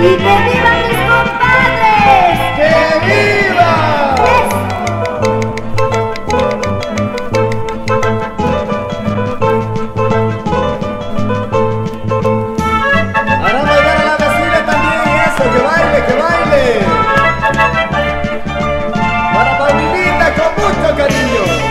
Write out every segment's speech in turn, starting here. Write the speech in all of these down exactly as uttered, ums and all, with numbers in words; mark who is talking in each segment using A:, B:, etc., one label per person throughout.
A: ¡Y que vivan mis compadres!
B: ¡Que viva! Hará bailar a la vecina también eso, que baile, que baile. Para Paulinita con mucho cariño.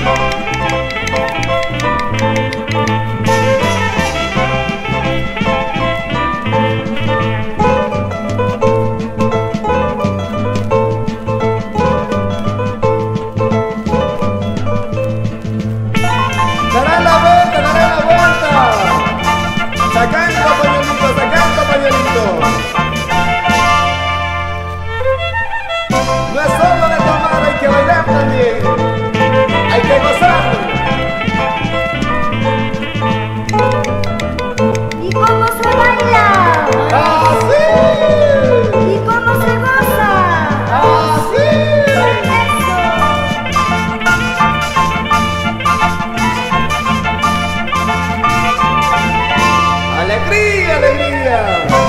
B: Dará la vuelta, dará la vuelta. Sacando pañuelito, sacando pañuelito. No es solo de tomar, hay que bailar también. Hay que gozar.
A: ¿Y cómo se baila?
B: ¡Así!
A: ¿Y cómo se goza?
B: ¡Así!
A: ¡Eso!
B: ¡Alegría, alegría!